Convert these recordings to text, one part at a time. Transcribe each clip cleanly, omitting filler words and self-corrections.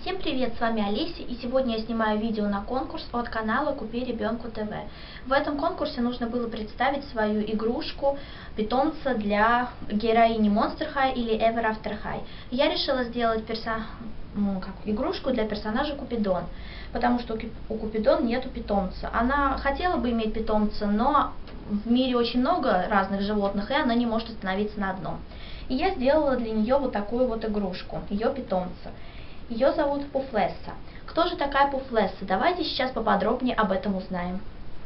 Всем привет, с вами Олеся, и сегодня я снимаю видео на конкурс от канала Купи Ребенку ТВ. В этом конкурсе нужно было представить свою игрушку, питомца для героини Monster High или Ever After High. Я решила сделать игрушку для персонажа Купидон, потому что у Купидон нету питомца. Она хотела бы иметь питомца, но в мире очень много разных животных, и она не может остановиться на одном. И я сделала для нее вот такую вот игрушку, ее питомца. Ее зовут Пуфлесса. Кто же такая Пуфлесса? Давайте сейчас поподробнее об этом узнаем.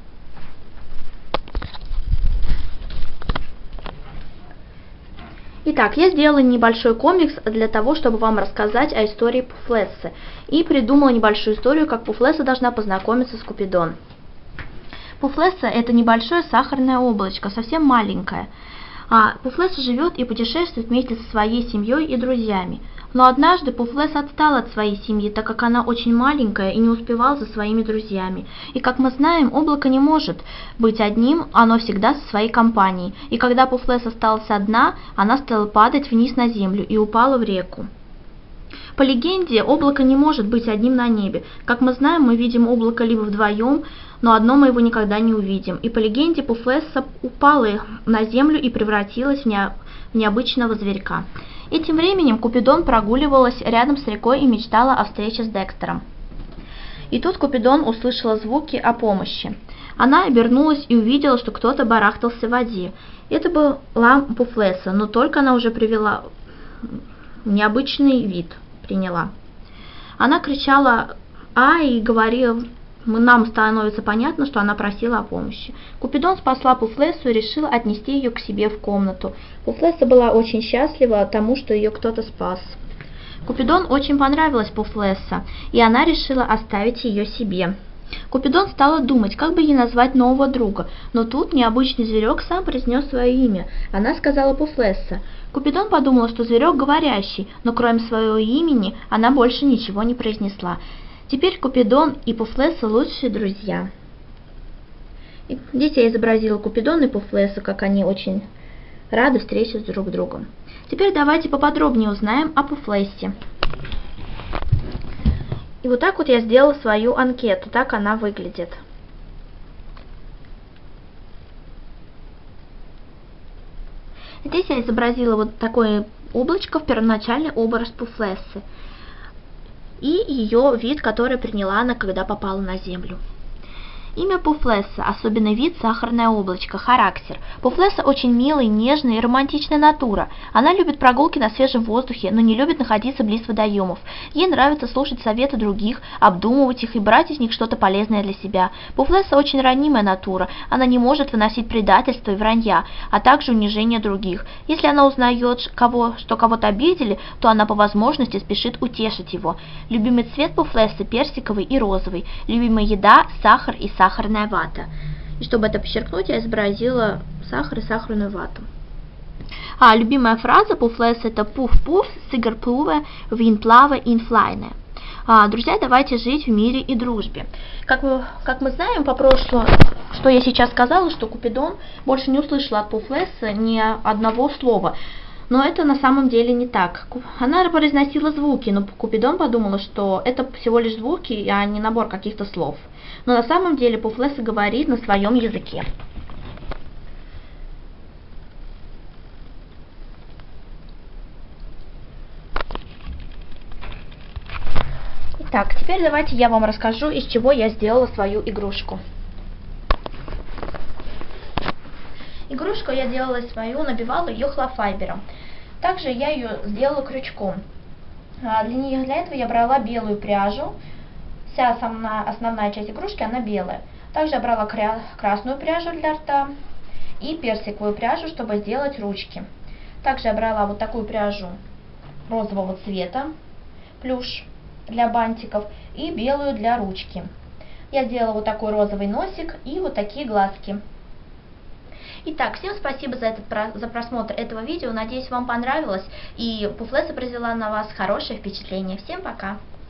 Итак, я сделала небольшой комикс для того, чтобы вам рассказать о истории Пуфлессы. И придумала небольшую историю, как Пуфлесса должна познакомиться с Купидон. Пуфлесса — это небольшое сахарное облачко, совсем маленькое. Пуфлесса живет и путешествует вместе со своей семьей и друзьями. Но однажды Пуфлесса отстала от своей семьи, так как она очень маленькая и не успевала за своими друзьями. И как мы знаем, облако не может быть одним, оно всегда со своей компанией. И когда Пуфлесса осталась одна, она стала падать вниз на землю и упала в реку. По легенде, облако не может быть одним на небе. Как мы знаем, мы видим облако либо вдвоем, но одно мы его никогда не увидим. И по легенде, Пуфлесса упала на землю и превратилась в необычного зверька. И тем временем Купидон прогуливалась рядом с рекой и мечтала о встрече с Декстером. И тут Купидон услышала звуки о помощи. Она обернулась и увидела, что кто-то барахтался в воде. Это была Пуфлесса, но только она уже привела необычный вид. Она кричала и говорила, нам становится понятно, что она просила о помощи. Купидон спасла Пуфлессу и решила отнести ее к себе в комнату. Пуфлесса была очень счастлива тому, что ее кто-то спас. Купидон очень понравилась Пуфлесса, и она решила оставить ее себе. Купидон стала думать, как бы ей назвать нового друга, но тут необычный зверек сам произнес свое имя. Она сказала Пуфлесса. Купидон подумала, что зверек говорящий, но кроме своего имени она больше ничего не произнесла. Теперь Купидон и Пуфлесса лучшие друзья. И здесь я изобразила Купидон и Пуфлессу, как они очень рады встрече с друг другом. Теперь давайте поподробнее узнаем о Пуфлессе. И вот так вот я сделала свою анкету, так она выглядит. Здесь я изобразила вот такое облачко, в первоначальный образ Пуфлессы. И ее вид, который приняла она, когда попала на землю. Имя Пуфлесса, особенно вид сахарное облачко, характер. Пуфлесса очень милая, нежная и романтичная натура. Она любит прогулки на свежем воздухе, но не любит находиться близ водоемов. Ей нравится слушать советы других, обдумывать их и брать из них что-то полезное для себя. Пуфлесса очень ранимая натура. Она не может выносить предательства и вранья, а также унижение других. Если она узнает, что кого-то обидели, то она по возможности спешит утешить его. Любимый цвет Пуфлессы персиковый и розовый. Любимая еда – сахар и сахарная вата. И чтобы это подчеркнуть, я изобразила сахар и сахарную вату. Любимая фраза Пуфлессы — это «пуф-пуф, сигарплуве, винплаве, инфлайне». Друзья, давайте жить в мире и дружбе. Как мы знаем по прошлому, что я сейчас сказала, что Купидон больше не услышала от Пуфлессы ни одного слова. Но это на самом деле не так. Она произносила звуки, но Купидон подумала, что это всего лишь звуки, а не набор каких-то слов. Но на самом деле Пуфлесса говорит на своем языке. Итак, теперь давайте я вам расскажу, из чего я сделала свою игрушку. Игрушку я делала свою, набивала ее хлофайбером. Также я ее сделала крючком. Для этого я брала белую пряжу. Вся основная часть игрушки, она белая. Также я брала красную пряжу для рта и персиковую пряжу, чтобы сделать ручки. Также я брала вот такую пряжу розового цвета, плюш для бантиков, и белую для ручки. Я сделала вот такой розовый носик и вот такие глазки. Итак, всем спасибо за просмотр этого видео. Надеюсь, вам понравилось и Пуфлесса произвела на вас хорошее впечатление. Всем пока!